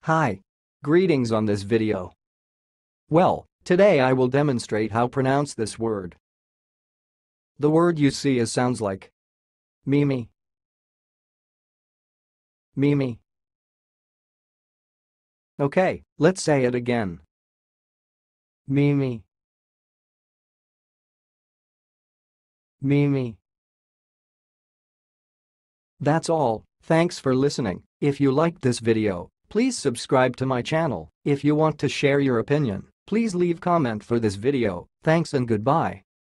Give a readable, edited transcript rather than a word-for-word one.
Hi. Greetings on this video. Well, today I will demonstrate how pronounce this word. The word you see is sounds like Meemee, Meemee. Okay, let's say it again. Meemee, Meemee. That's all. Thanks for listening. If you liked this video, please subscribe to my channel. If you want to share your opinion, please leave comment for this video. Thanks and goodbye.